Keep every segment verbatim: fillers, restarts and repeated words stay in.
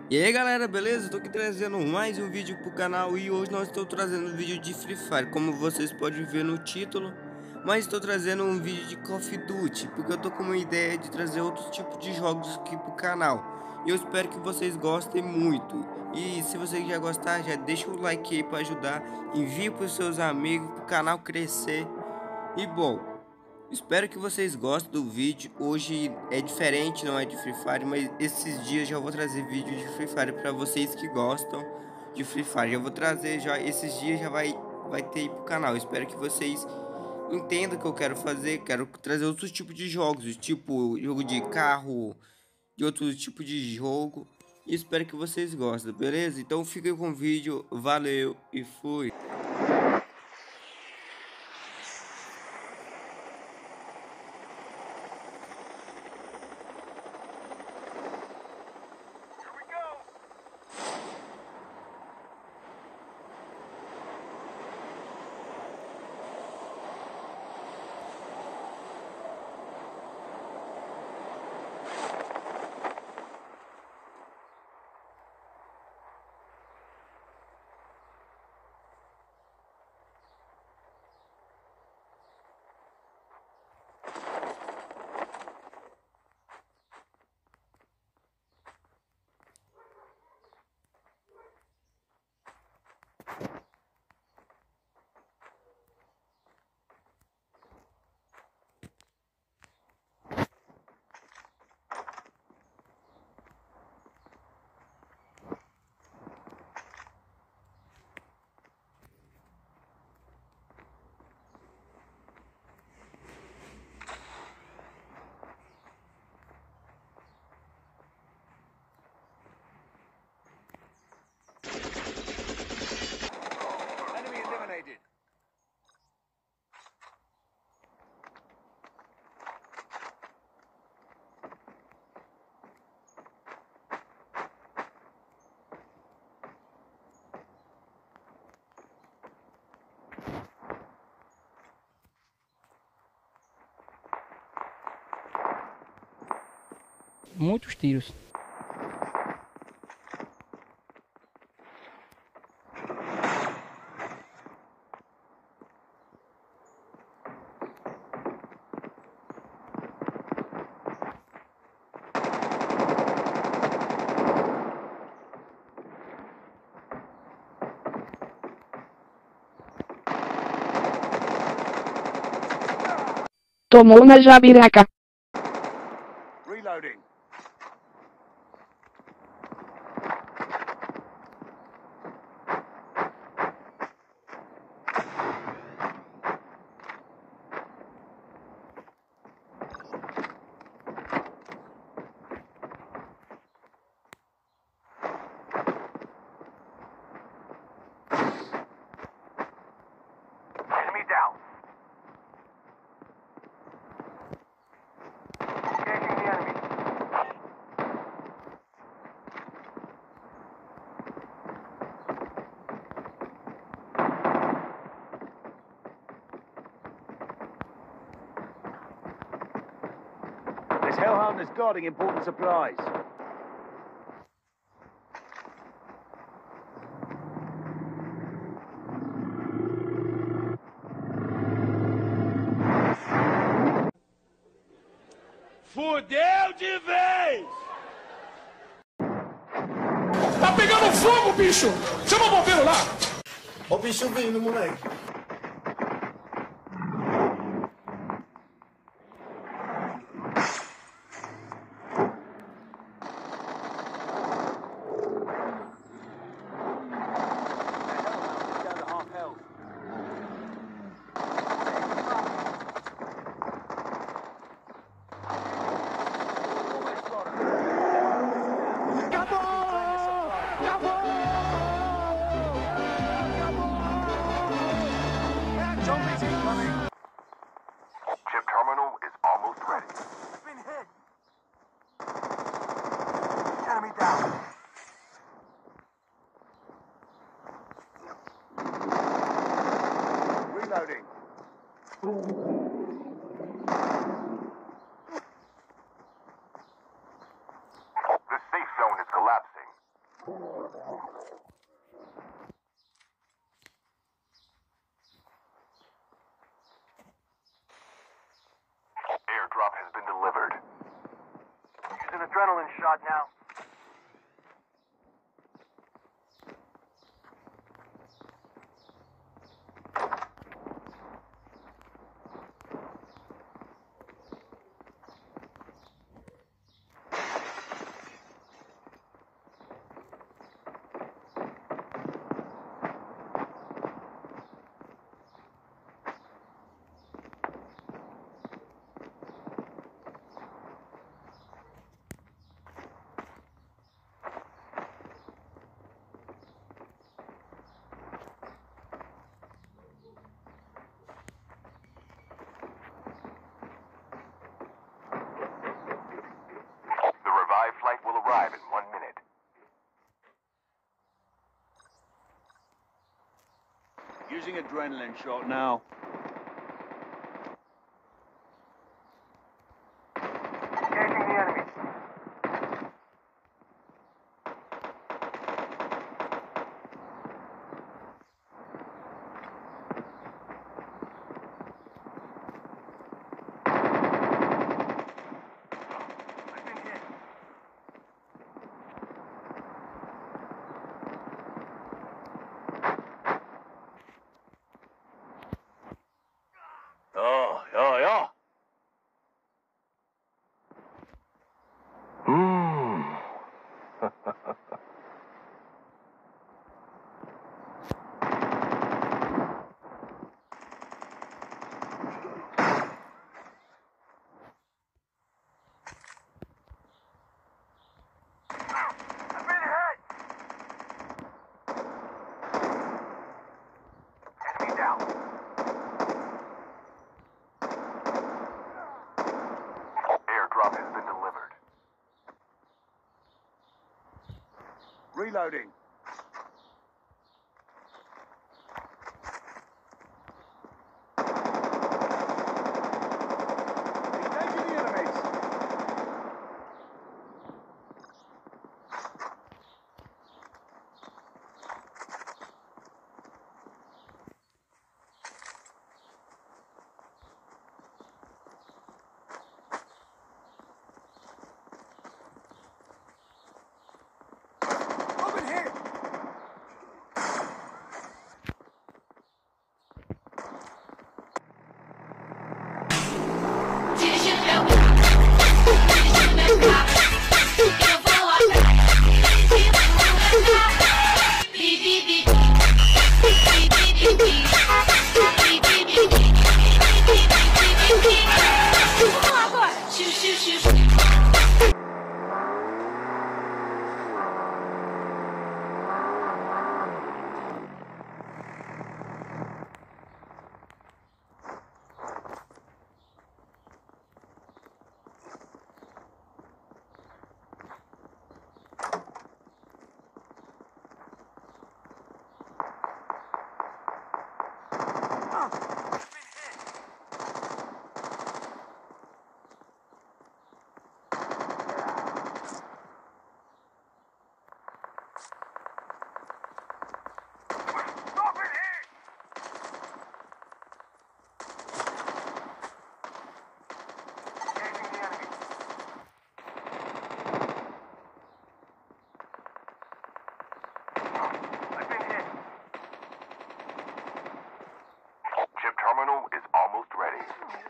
E aí galera, beleza? Tô aqui trazendo mais um vídeo pro canal e hoje nós estou trazendo um vídeo de Free Fire, como vocês podem ver no título. Mas estou trazendo um vídeo de Call of Duty, porque eu tô com uma ideia de trazer outros tipos de jogos aqui pro canal. E eu espero que vocês gostem muito. E se você já gostar, já deixa o like aí para ajudar, envie pros seus amigos, pro canal crescer. E bom, espero que vocês gostem do vídeo. Hoje é diferente, não é de Free Fire, mas esses dias já vou trazer vídeo de Free Fire para vocês que gostam de Free Fire. Já vou trazer já esses dias, já vai vai ter aí pro canal. Espero que vocês entendam o que eu quero fazer. Quero trazer outros tipos de jogos, tipo jogo de carro, de outros tipos de jogo. E espero que vocês gostem, beleza? Então fiquem com o vídeo. Valeu e fui. Enemy eliminated. Muitos tiros. Tomou na jabiraca. Reloading. Enemy down. Engaging the enemy. This Hellhound is guarding important supplies. Fudeu de vez! Tá pegando fogo, bicho! Chama o bombeiro lá! Ó o bicho vindo, moleque. Down to half health. Almost got him. Zombies incoming. Chip terminal is almost ready. Been hit. Enemy down. Reloading. The safe zone is collapsing. an adrenaline shot now. The revived flight will arrive in one minute. Using adrenaline shot now. Engaging the enemy. I've been hit. Oh, yeah, yeah. Mmm. I've been hit. Enemy down. Airdrop has been delivered. Reloading. Engaging the enemies. Over here. Stop it here! Engaging the enemy. I've been hit. Chip terminal is almost ready.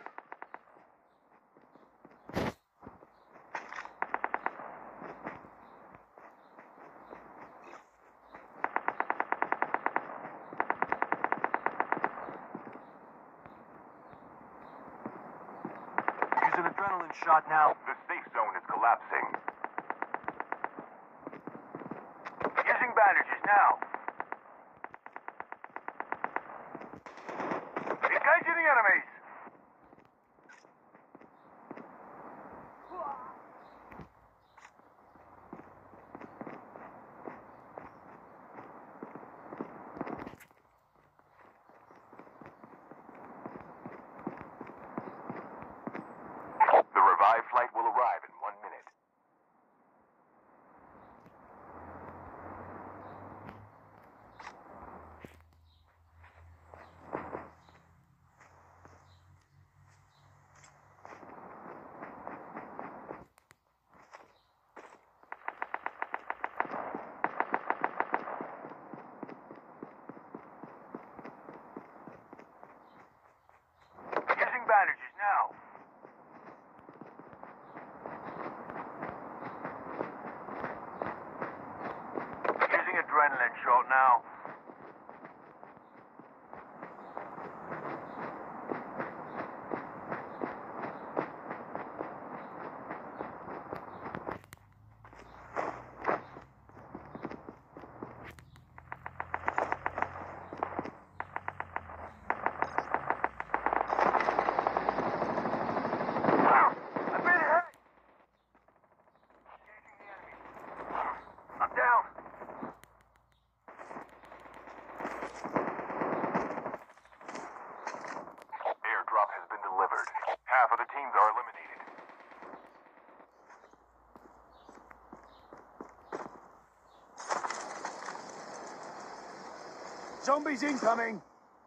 Use an adrenaline shot now. The safe zone is collapsing. Using bandages now. Engaging the enemies. The revived flight will arrive in one minute. adrenaline shot now. I've been hit! Engaging the enemy. I'm down. Airdrop has been delivered. Half of the teams are eliminated. Zombies incoming.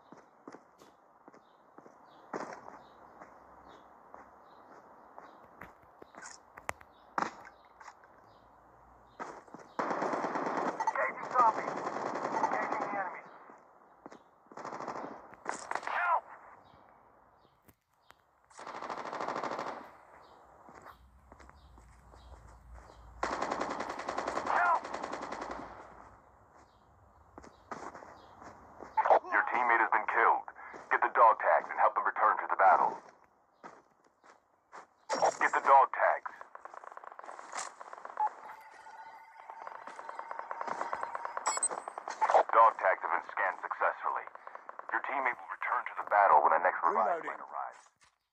Engaging zombies. Engaging the enemies. Help! Help! Your teammate has been killed. Get the dog tags and help them return to the battle. Get the dog tags. Dog tags have been scanned successfully. Your teammate will return to the battle when the next revive Reloading. flight arrives.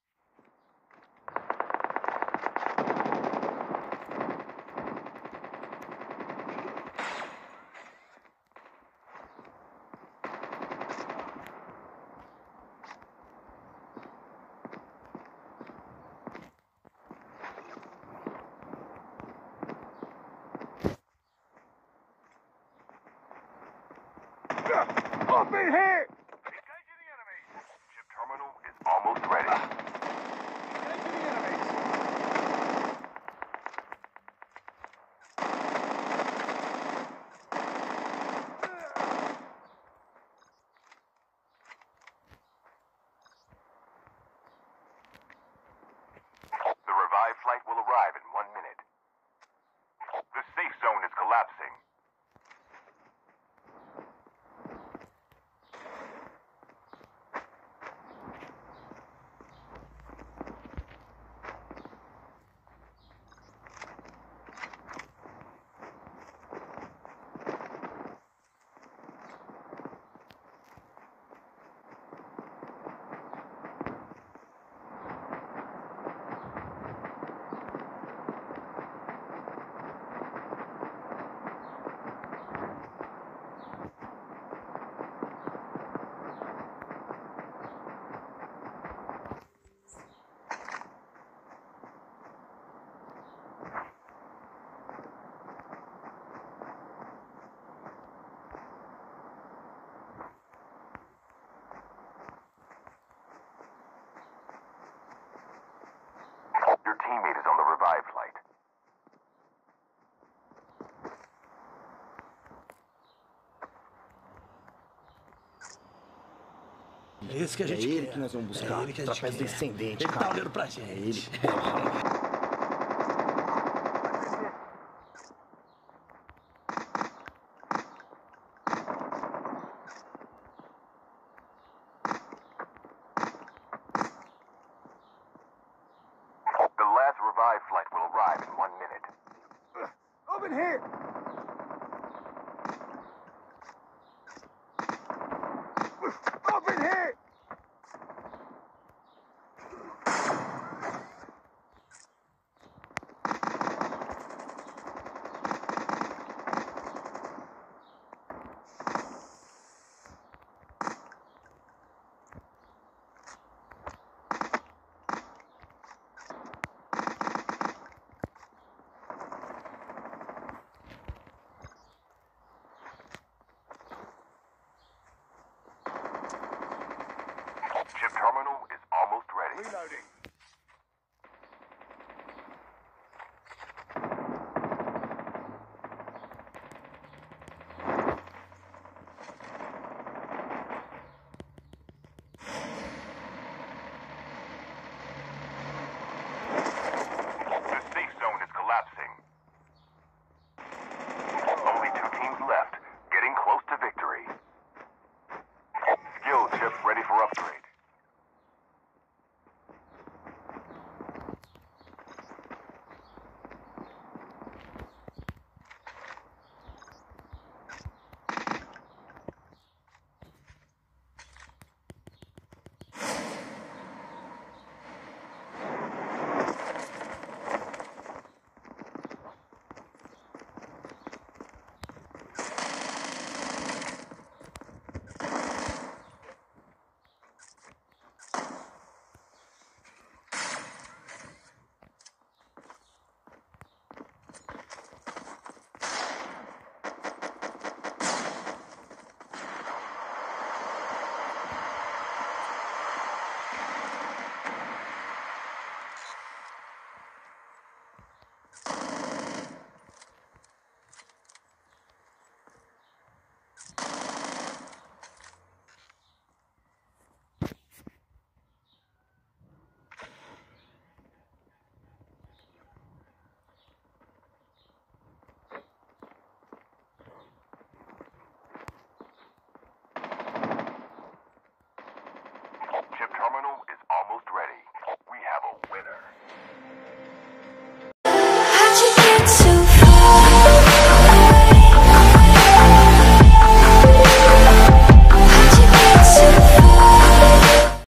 I've been hit. Engaging the enemy. Ship terminal is almost ready. Engaging the enemies. The revive flight will arrive in one minute. The safe zone is collapsing. Your teammate is on the revive flight. É esse que a gente É ele quer. que nós vamos buscar. É ele que a gente Trapézio quer. descendente, Ele cara. tá olhando pra É gente. ele. The last revive flight will arrive in one minute. I've been hit.